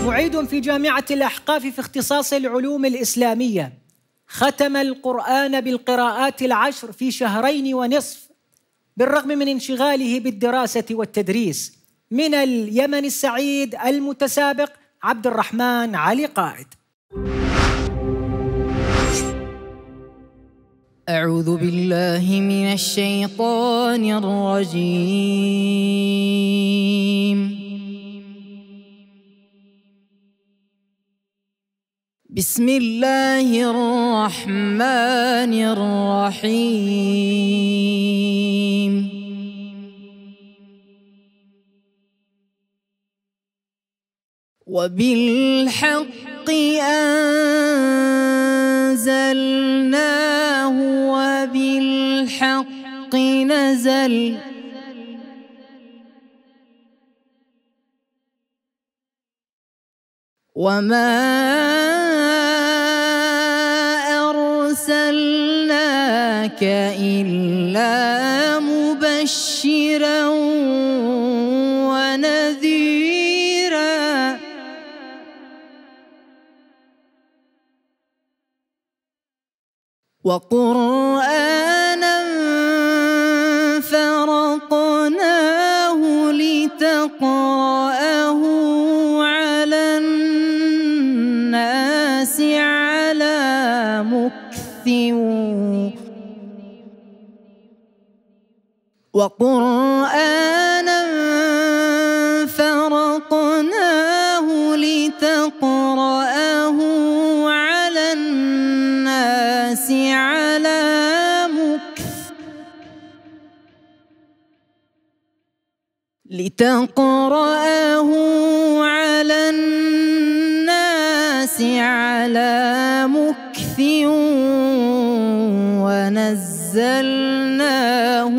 معيد في جامعة الأحقاف في اختصاص العلوم الإسلامية، ختم القرآن بالقراءات العشر في 2.5 شهور بالرغم من انشغاله بالدراسة والتدريس. من اليمن السعيد المتسابق عبد الرحمن علي قائد. أعوذ بالله من الشيطان الرجيم. بسم الله الرحمن الرحيم. وبالحق أنزلناه وبالحق نزل وما أرسلناك إلا مبشرا ونذيرا وقرآنا فرقناه لتقرأه على الناس على مكث وقرآنا فرقناه لتقرأه على الناس على مكث ونزلناه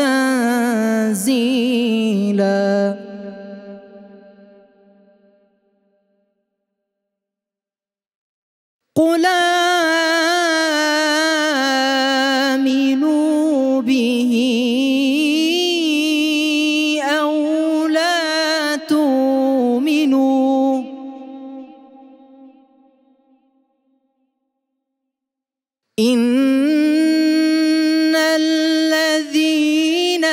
تنزيلا. قل آمنوا به أو لا تؤمنوا إن الذين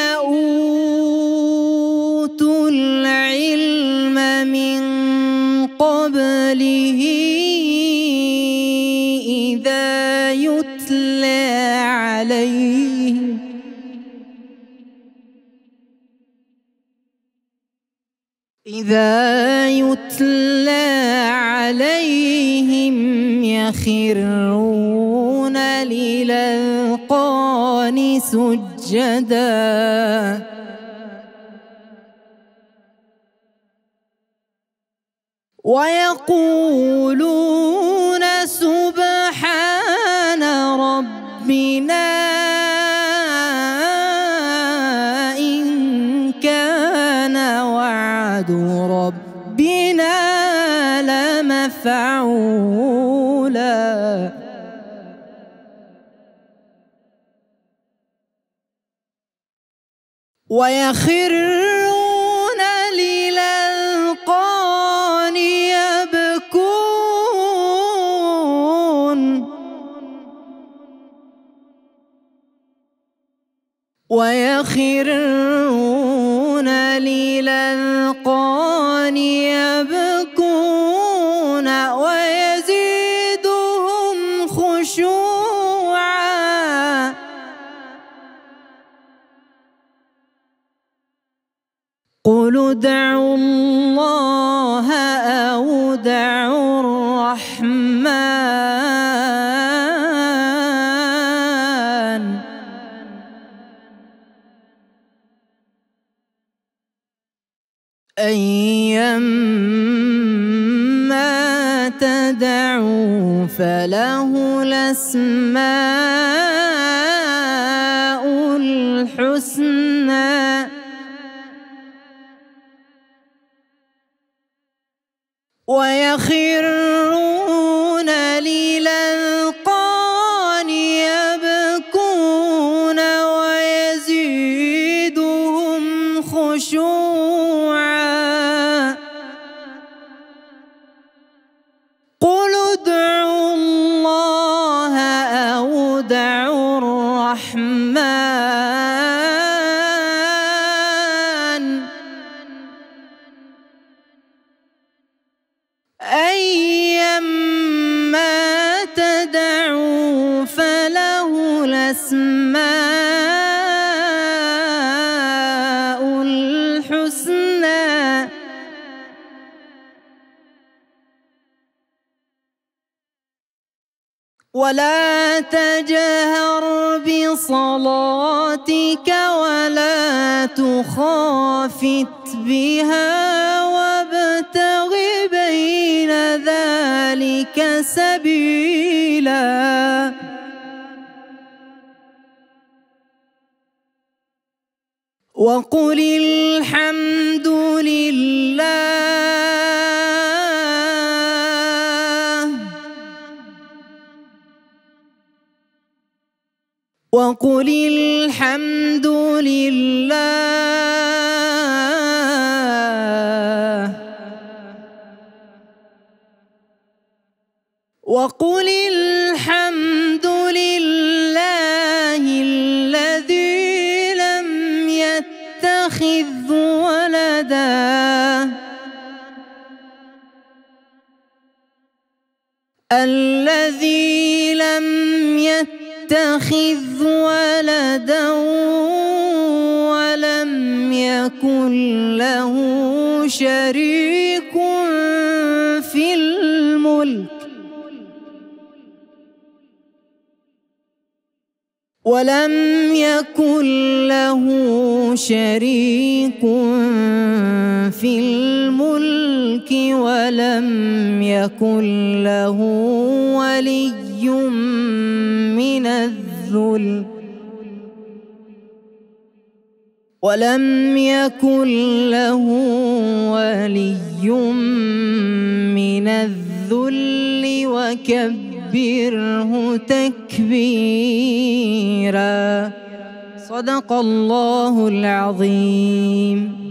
أوتوا العلم من قبله إذا يتلى عليهم يخرون للأذقان سجدا ويقولون سبحان ربنا إن كان وعد ربنا لمفعولا. ويخرون للأذقان يبكون ويخرون للأذقان يبكون ويزيدهم خشوعا قل ادعوا الله أو ادعوا الرحمن أيما تدعوا فله الأسماء الحسنى ويخرون للأذقان يبكون ويزيدهم خشوعا الأسماء الحسنى. ولا تجهر بصلاتك ولا تخافت بها وابتغ بين ذلك سبيلا. وقل الحمد لله وقل الحمد لله وقل الحمد لله الذي لم يتخذ ولدا الذي لم يتخذ ولدا ولم يكن له شريك في الملك ولم يكن له شريك في الملك ولم يكن له ولي من الذل ولم يكن له ولي من الذل وكبره تكبيرا. صدق الله العظيم.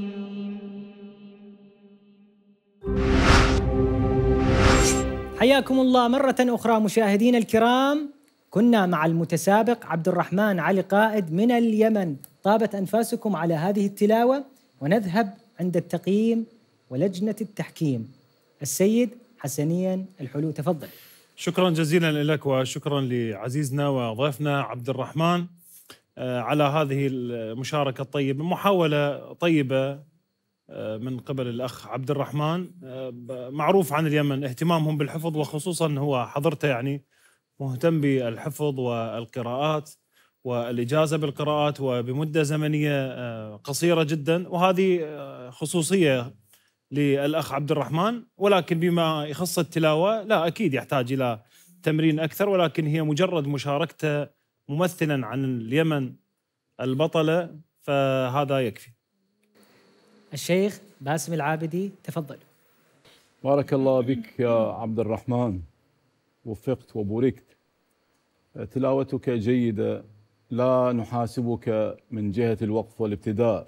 حياكم الله مرة أخرى مشاهدينا الكرام. كنا مع المتسابق عبد الرحمن علي قائد من اليمن. طابت أنفاسكم على هذه التلاوة، ونذهب عند التقييم ولجنة التحكيم. السيد حسنيا الحلو، تفضل. شكرا جزيلا لك وشكرا لعزيزنا وضيفنا عبد الرحمن على هذه المشاركة الطيبة، محاولة طيبة من قبل الأخ عبد الرحمن. معروف عن اليمن اهتمامهم بالحفظ، وخصوصا هو حضرته يعني مهتم بالحفظ والقراءات والإجازة بالقراءات وبمدة زمنية قصيرة جدا، وهذه خصوصية للأخ عبد الرحمن. ولكن بما يخص التلاوة لا، أكيد يحتاج إلى تمرين أكثر، ولكن هي مجرد مشاركته ممثلا عن اليمن البطلة فهذا يكفي. الشيخ باسم العابدي، تفضل. بارك الله بك يا عبد الرحمن، وفقت وبوركت. تلاوتك جيدة، لا نحاسبك من جهة الوقف والابتداء،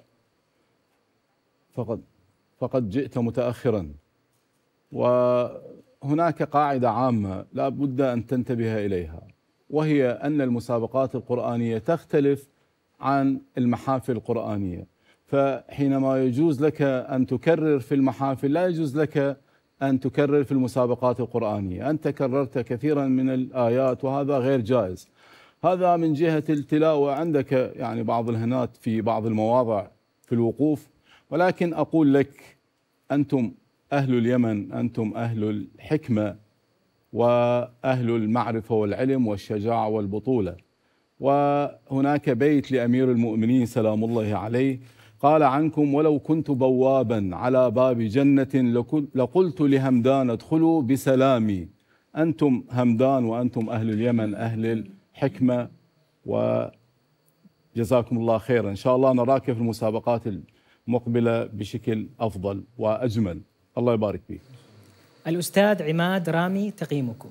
فقد جئت متأخرا. وهناك قاعدة عامة لا بد أن تنتبه إليها، وهي أن المسابقات القرآنية تختلف عن المحافل القرآنية. فحينما يجوز لك أن تكرر في المحافل، لا يجوز لك أن تكرر في المسابقات القرآنية. أنت كررت كثيرا من الآيات وهذا غير جائز. هذا من جهة التلاوة، عندك يعني بعض الهنات في بعض المواضع في الوقوف، ولكن أقول لك أنتم أهل اليمن، أنتم أهل الحكمة وأهل المعرفة والعلم والشجاعة والبطولة. وهناك بيت لأمير المؤمنين سلام الله عليه قال عنكم: ولو كنت بوابا على باب جنة لقلت لهمدان ادخلوا بسلامي. أنتم همدان وأنتم أهل اليمن أهل الحكمة، وجزاكم الله خيرا. إن شاء الله نراك في المسابقات المقبلة بشكل أفضل وأجمل. الله يبارك فيك. الأستاذ عماد رامي، تقييمكم.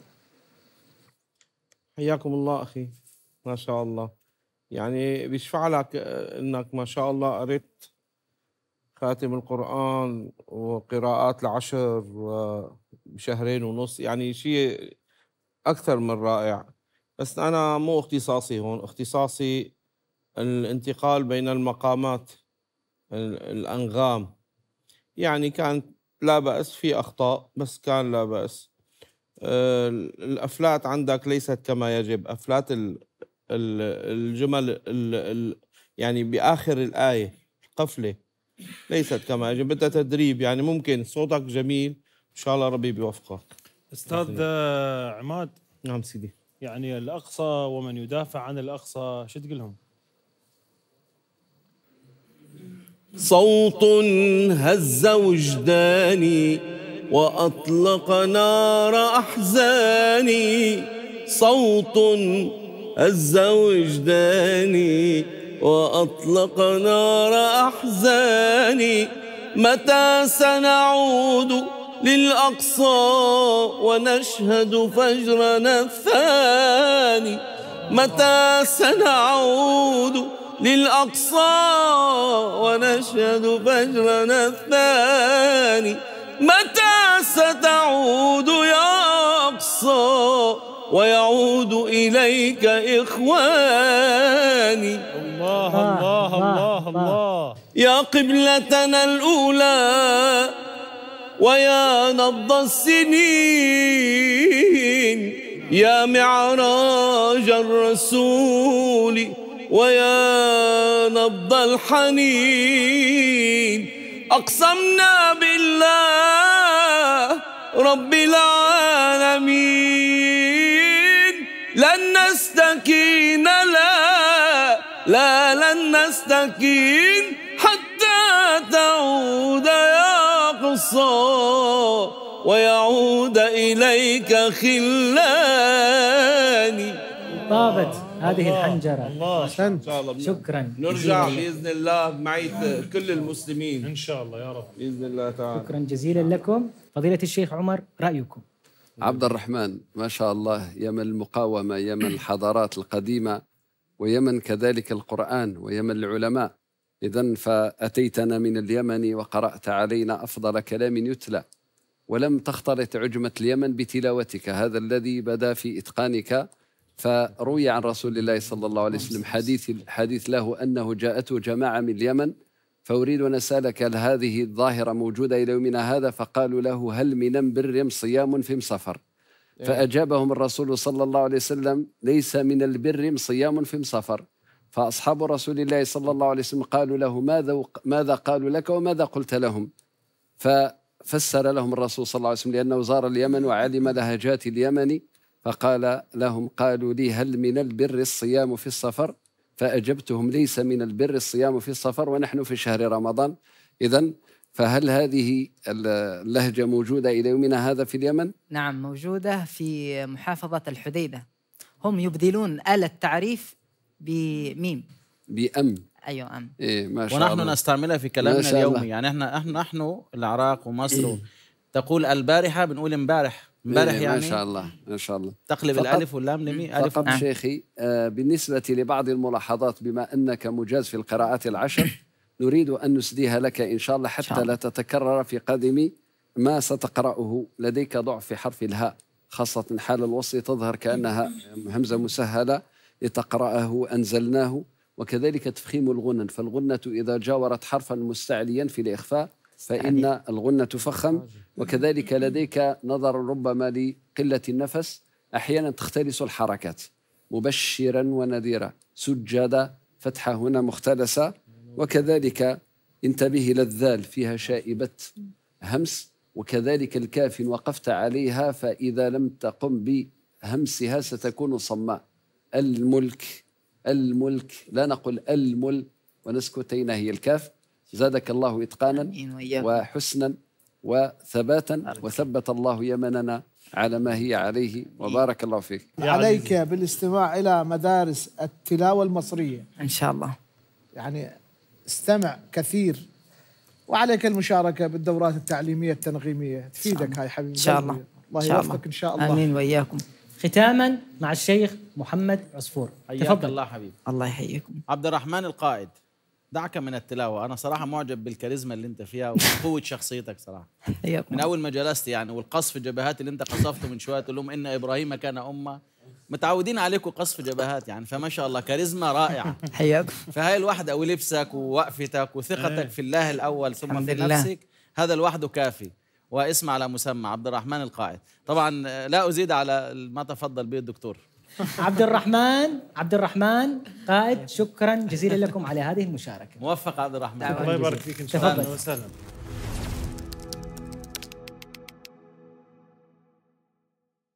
حياكم الله أخي، ما شاء الله. يعني بيشفع لك أنك ما شاء الله قريت خاتم القرآن وقراءات العشر وبشهرين ونص، يعني شيء أكثر من رائع. بس أنا مو اختصاصي هون، اختصاصي الانتقال بين المقامات، الأنغام. يعني كانت لا بأس، في أخطاء بس كان لا بأس. الأفلات عندك ليست كما يجب، أفلات الجمل يعني بآخر الآية قفلة ليست كما يجب، بدها تدريب. يعني ممكن صوتك جميل إن شاء الله ربي بيوفقك. أستاذ عماد. نعم سيدي. يعني الأقصى ومن يدافع عن الأقصى شو تقول لهم؟ صوت هز وجداني وأطلق نار أحزاني، صوت هز وجداني وأطلق نار أحزاني، متى سنعود للأقصى ونشهد فجرنا الثاني، متى سنعود للأقصى ونشهد فجرنا الثاني، متى ستعود يا أقصى ويعود إليك إخواني. الله الله الله الله. يا قبلتنا الأولى ويا نبض السنين، يا معراج الرسول ويا نبض الحنين، أقسمنا بالله رب العالمين لن نستكين، لا لن نستكين حتى تعود يا أقصى ويعود إليك خلاني. طابت هذه الحنجرة. الله. إن شاء الله شكرا. نرجع بإذن الله بمعية كل المسلمين إن شاء الله يا رب بإذن الله تعالى. شكرا جزيلا لكم. فضيلة الشيخ عمر، رأيكم؟ عبد الرحمن ما شاء الله، يمن المقاومة، يمن الحضارات القديمة، ويمن كذلك القرآن، ويمن العلماء. إذن فأتيتنا من اليمن وقرأت علينا أفضل كلام يتلى، ولم تختلط عجمة اليمن بتلاوتك، هذا الذي بدا في إتقانك. فروي عن رسول الله صلى الله عليه وسلم حديث له أنه جاءته جماعة من اليمن، فأريد أن أسألك هل هذه الظاهرة موجودة إلى يومنا هذا؟ فقالوا له هل من بر صيام في سفر؟ فأجابهم الرسول صلى الله عليه وسلم ليس من البر صيام في سفر. فأصحاب رسول الله صلى الله عليه وسلم قالوا له ماذا قالوا لك وماذا قلت لهم؟ ففسر لهم الرسول صلى الله عليه وسلم لأنه زار اليمن وعلم لهجات اليمن، فقال لهم قالوا لي هل من البر الصيام في السفر؟ فأجبتهم ليس من البر الصيام في السفر ونحن في شهر رمضان. إذن فهل هذه اللهجة موجودة إلى يومنا هذا في اليمن؟ نعم موجودة في محافظة الحديدة، هم يبذلون آلة تعريف بميم بأم. أيوة أم. إيه ما شاء الله. ونحن نستعملها في كلامنا اليومي. يعني نحن العراق ومصر تقول البارحة بنقول امبارح يعني ما شاء الله ما شاء الله. تقلب الألف واللام لمي ألف. فقط شيخي بالنسبة لبعض الملاحظات بما أنك مجاز في القراءات العشر نريد أن نسديها لك إن شاء الله حتى لا تتكرر في قادم ما ستقرأه. لديك ضعف في حرف الهاء خاصة حال الوصل تظهر كأنها همزة مسهلة لتقرأه أنزلناه، وكذلك تفخيم الغنن، فالغنة إذا جاورت حرفا مستعليا في الإخفاء فإن الغنة تفخم. وكذلك لديك نظر ربما لقلة النفس، أحيانا تختلس الحركات، مبشرا ونذيرا، سجدا فتحة هنا مختلسة. وكذلك انتبه إلى الذال فيها شائبة همس، وكذلك الكاف وقفت عليها فإذا لم تقم بهمسها ستكون صماء. الملك لا نقول المل ونسكتين هي الكاف. زادك الله إتقانا وحسنا وثباتا، وثبت الله يمننا على ما هي عليه، وبارك الله فيك. عليك بالاستماع إلى مدارس التلاوة المصرية إن شاء الله، يعني استمع كثير، وعليك المشاركة بالدورات التعليمية التنغيمية تفيدك هاي حبيبي. إن شاء الله الله يوفقك إن شاء الله. آمين وإياكم. ختاما مع الشيخ محمد عصفور، تفضل. الله حبيبي. الله يحييكم. عبد الرحمن القائد، دعك من التلاوة، أنا صراحة معجب بالكاريزما اللي أنت فيها وقوة شخصيتك صراحة. من أول ما جلست يعني، والقصف الجبهات اللي أنت قصفته من شوية تقول لهم إن إبراهيم كان أمة، متعودين عليكم قصف جبهات يعني، فما شاء الله كاريزما رائعة. حياكم. فهاي الوحدة ولبسك ووقفتك وثقتك في الله الأول ثم في نفسك، هذا لوحده كافي. واسم على مسمى عبد الرحمن القائد. طبعا لا أزيد على ما تفضل به الدكتور. عبد الرحمن قائد، شكرا جزيلا لكم على هذه المشاركة. موفق عبد الرحمن. الله يبارك فيك ان شاء الله. اهلا وسهلا.